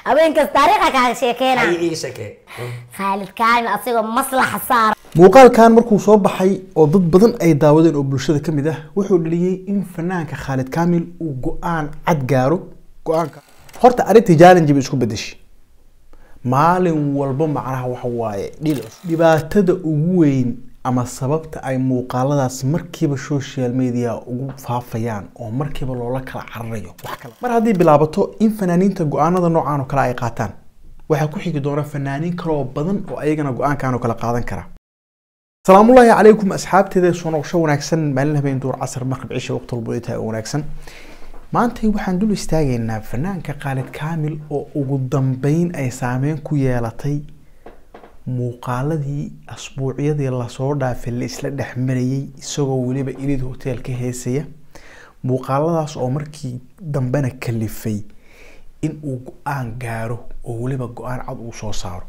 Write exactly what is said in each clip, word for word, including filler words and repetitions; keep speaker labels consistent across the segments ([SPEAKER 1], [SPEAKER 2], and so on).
[SPEAKER 1] أبين كاس طريقة كان شيكينا
[SPEAKER 2] أي شكل
[SPEAKER 1] خالد كامل أصيغ مصلحة صار
[SPEAKER 3] muuqaalkan markuu soo baxay oo dad badan ay daawadeen oo bulshada kamid ah wuxuu dhaliyay in fanaanka Khalid Kamil uu go'aan cad gaaro go'aanka horta arintii challenge bay isku bedeshay maalin walba macnaha waxa waaye dhibaatada ugu weyn ama sababta ay muuqaaladaas markiiba social media ugu faafayaan oo markiiba loola kala cararayo wax kale mar hadii bilaabato in fanaaniinta go'aanada noocan oo kale ay qaataan waxa ku xigi doona fanaaniin kale oo badan oo ayagana go'aankan oo kala qaadan kara السلام الله عليكم أصحابتي ذي صنع شو ونكسن مالنا بين دور عصر مغرب عشاء وقت البيتها ونكسن ما أنتي وحن دول استاجينا فنان كخالد كامل وقدام بين أي سامين كويالتي مقالدي أسبوعية دي الله صورها في الإسلام دحمري سووا ولي بإيد هوتيل كهيسية مقالداس عمركي دنبنا كلفي إن وقان جارو ولي بقان عض وصوصار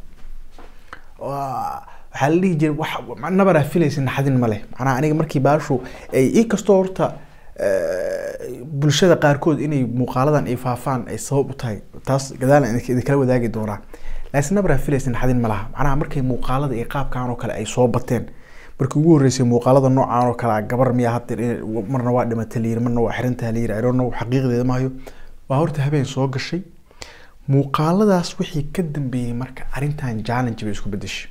[SPEAKER 3] waxaa la jir wax macna bara filaysan xadin male macna aniga markii baashu ay ii kasto horta bulshada qaarkood inay muuqaaladan ay faafaan ay sabab u tahay taas gadaal in kala wadaagi doonaa laakiin bara filaysan xadin malaha macna markay muuqaalada ay qaabkaan oo kale ay soo bateen markii ugu horeysay muuqaalada noocaan oo kale gabar miya hadda marna waa dhimatay liir marna waa xirinta liir I don't know xaqiiqdeeda ma hayo waa horta habeen soo gashay muuqaaladaas wixii ka dambeeyay marka arintan challenge bay isku bedeshay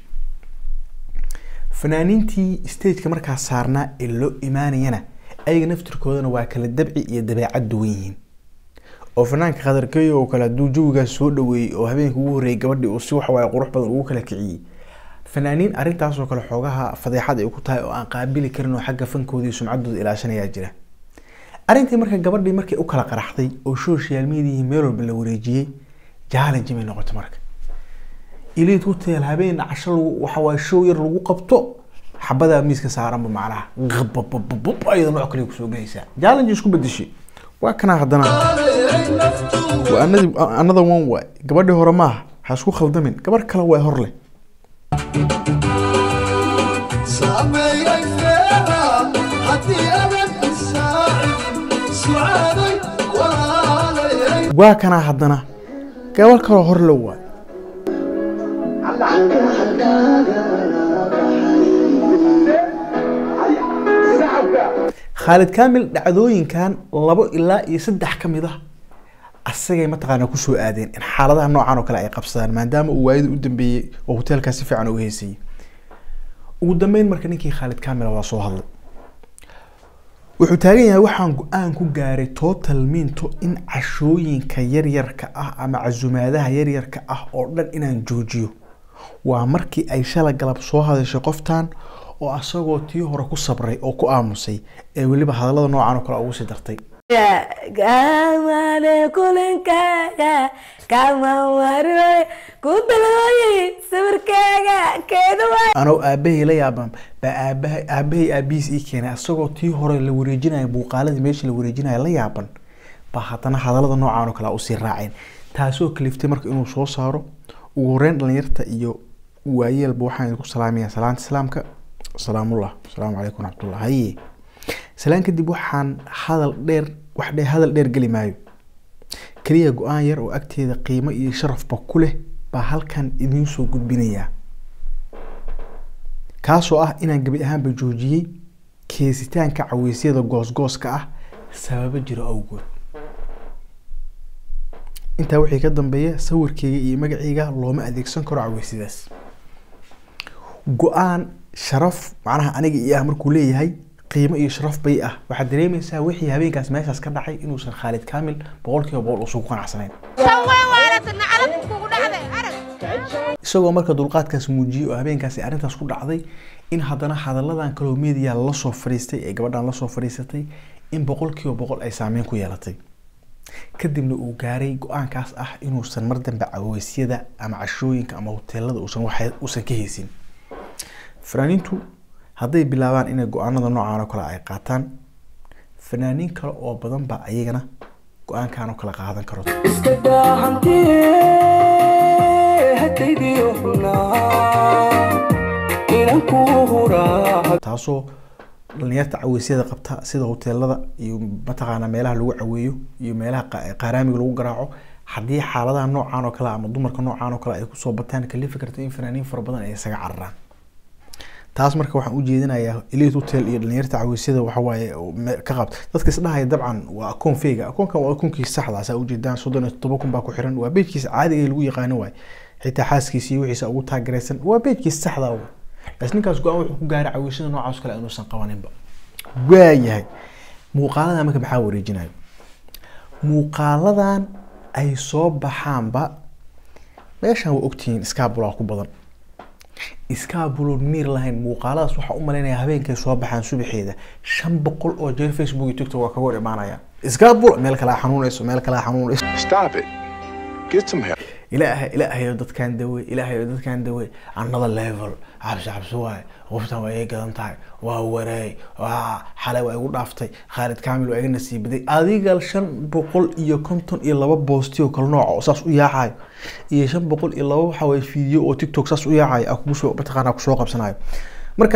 [SPEAKER 3] فنانينتي ستيج كمر كاسارنا اللو إيمانينا أي نفتر كودنا واكل الدبع يدبع عدوين أو فنان كقدر كيو وكلا دو جوجا سودوي أو هبين كوري قبضي وسوح ويقروح بدر وكلا كعي فنانين أريد تعصوا كل حوجها فضيحة يكوتها أو أنقابل كرنو حاجة فن كودي سمعدو إلى عشان يجرا أريد مركز قبضي مركز أكلا قرحتي أو سوشيال ميديا ميرو بالوريجي جهال جميل نقطة مركز إلي توتي الهبين عشان وحوا شو يرلو قبطو حبذا ميسك سارم بمعناها غب بب بب بب أيضا نوع كلي كسو جيسا جالن جيسكو بدشي وكنا هدنا وأنا another one way قبل هرماه حسكو خلدمين قبل كلا way هرلي وكنا هدنا قبل كلا هرلو خالد كامل دعدوين كان لبو إلا يصدح كميده أسجى متقنا كسو آدين إن حالتها نوعان وكلا أي قبصان ما دام وايد قدام بي وهوتيل كاسفي عن وهيسي وقدامين مركنيكي خالد كامل واسو هذا وحتاجين وحن قان كو جاري توتال مين تو إن عشوين كير يركأه أما عزومادها ير يركأه أردن إن جوجيو ومركي أي شلا قلب سو هذا شقفتان oo asagoo tii hore ku sabray oo ku aamusay ee waliba hadalada noocan oo kale ugu sii dartay
[SPEAKER 1] gaamane kulinkaaga kama waray ku dalooyay sawirkaaga keedo
[SPEAKER 3] anoo aabahay la yaaban ba aabahay aabahay aabiis ii keenay asagoo tii hore la wareejinay muuqaaladii meeshii la wareejinay la yaaban ba hadana hadalada noocan oo kale u sii raaceen taasoo kaliftay marka inuu soo saaro ugu horeen dhalinyarta iyo waayelba waxaan ku salaamayaa salaanta islaamka السلام الله السلام عليكم ورحمة الله هاي سلام كدي بوحان هذا الدير وحده هذا الدير قلي مايو كليه قوانير وأكتي ذا قيمة يشرف بكله بهال كان إذنسو قد بنيا كاسو اه إنا قبل أهم بجوجي كيسيتان كعويسي ذا قوس قوس كاه سبب جرى أوجود انت وحي كدن بيا سور كي مقعيقا اللو ما أذيك سنكر عويسي داس قوان شرف معناها أنا جي إياه مركو ليه هاي قيمة إيه شرف بيئة واحد دريمي ساويحي هابين كاس ماشاس كان دحي إنو سن خالد كامل بقول كيو بقول أسوقان عسنين isagoo marka dulqaadkaas muujiyo oo habeenkaas arintaas ku dhacday in hadana hadaladan kala media la soo fariistay ee gabadhan la soo fariisatay in boqolkiiba boqol ay saameyn ku yeelatay kadibna uu gaaray go'aankaas ah inuu san mar dambe caweysyada ama cashooyinka ama hoteelada uusan wax uusan ka haysin fanaaniintu hadday bilaabaan inay go'aanada noocan oo kale ay qaataan fanaaniin kale oo badan ba ayagana go'aankan oo kala qaadan karo iska daahantii hataydiyo inaan ku huraa taasoo dhalinyarta caweysyada qabta sida hoteelada iyo mataqaana meelaha lagu caweeyo iyo meelaha qaaraamiga lagu garaaco haddii xaaladaha noocaan oo kale ama dumarka noocaan oo kale ay kusoo bataan kalifi karta in fanaaniin fara badan ay isaga cararaan. taas marka waxaan u jeedinayaa Elite Hotel iyo dhalinyarta cawisyada waxa waaye ka qabta dadka isdhahaya dabcan waa akoon feega akoonkan waa akoonkii saxda ah saa u jeedaan soddon iyo toddoba kun baa ku xiran waa page-kiisa caadiga lagu yaqaan waay xitaa xaaskiisa iyo wixiisa ugu taageeraysan waa page-kiisa saxda ah bas ninkaas go'aan wuxuu ku gaaray cawisyada noocaas kale inuu san qabaninba waayahay muuqaalada marka maxaa wareejinayo muuqaaladan ay soo baxaanba meeshan waa ogtihiin iskaabula ku badan iskaabulo miir lahayn muuqaaladaas waxa u maleynaya habeenkay soo baxaan subaxeeda shan boqol oo jeer Facebook iyo TikTok waa kaga hor imaanaya iskaabulo meel kale xanuunayso meel kale xanuunayso
[SPEAKER 2] Stop it. Get some help.
[SPEAKER 3] ilaahay ilaahay dadkan dawe ilaahay dadkan dawe another level cabsi cabsi waay qoftan way gadan tahay waa wareey waa xalay way ugu dhaaftay Khalid Kamil waa iga nasiibaday adiga shan boqol iyo konton iyo laba boostiyo kala nooc oo saas u yaacay iyo shan boqol iyo laba waxa way video oo TikTok saas u yaacay aku soo bataqana ku soo qabsanayo marka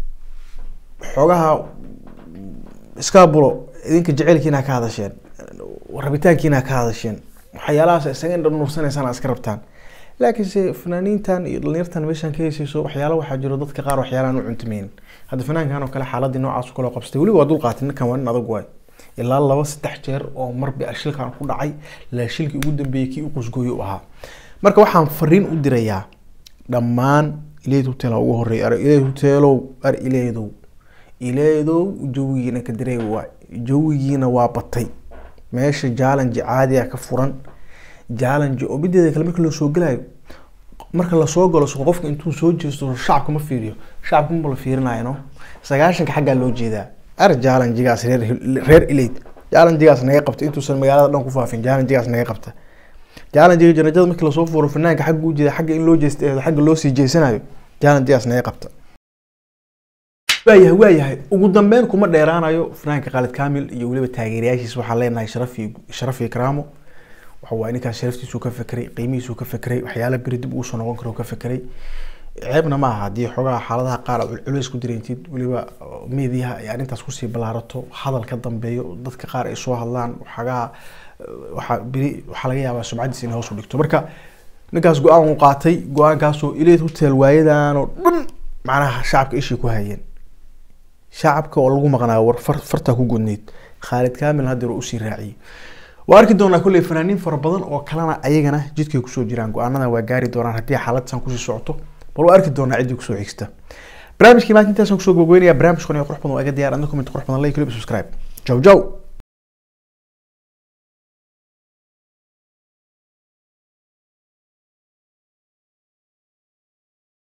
[SPEAKER 3] xogaha iskaabulo idinka jaceelkiina ka hadasheen rabitaankiina ka hadasheen waxyaalahaas isaga indhan nuursanaysan aska rabtaan laakiin se fanaaniintan iyo dhalinyartan meeshan ka heesayso waxyaalo waxaa jiro dadka qaar waxyaalaan u cuntameen hadda fanaankan oo kale xaaladii noocaas oo kale qabstay weli waa dul qaatay ninkan waa nin adag waay ilaa laba saddex jeer oo marbi ashilkan ku dhacay la shilkii ugu dambeeyay kii u qusgooyo ahaa marka waxaan fariin u dirayaa dhammaan Elite Hotel ugu horeeyay Elite Hotel ar ileedo ileedo jawigiina ka diray waa jawigiina waa batay meesha challenge caadi ah ka furan challenge oo bideeda kale marka la soo galayo marka la soo galo qofka intuu soo jeesto shacabka ma fiiriyo shacabka ma la fiirinayo sagaashan ka xagga loo jeedaa ar challenge gaas reer reer Elite challenge gaas naga qabta intuu san magaalada dhan ku faafin challenge gaas naga qabta challenge janajada marka la soo furo fanaanka xagga u jeeda xagga in loo jeesto xagga loo sii jeesanayo challenge gaas naga qabta waayahay waayahay ugu dambeyn kuma dheeraanayo fanaanka Khalid Kamil iyo waliba taageerayaashiisa waxa leenahay sharaf iyo sharaf iyo karaamo waxa waa ninka sharaftiisu ka fikray qiimihiisu ka fikray waxyaalo bari dib uu soo noqon karo ka fikray ceebna ma aha hadii xogaha xaaladaha qaar culays ku direentid waliba meediyaha ay arintaas ku sii balaarato hadal ka dambeeyo dadka qaar ay soo hadlaan waxaga waxa bari waxa laga yaabaa sumcadiisa in hoos u dhigto marka ninkaas go'aan uu qaatay go'aankaas oo Elite Hotel waayadan oo dhan macnaha shacabka ishii ku hayeen shacabka oo lagu maqnaayo war farta ku gudneed Khalid Kamil hadir uu sii raaciyay waa arki doonaa kulay fanaaniin fara badan oo kalena ayagana jidkay ku soo jiraan go'aanada waa gaari doonaan hadii xaalad san ku sii socoto bal waa arki doonaa cidii ku soo xigta barnaamijkii maanta intaas ku soo gogoynaya barnaamijkan iyo qurux badan oo aga diyaar annagu comment qurux badan like iyo subscribe ciao ciao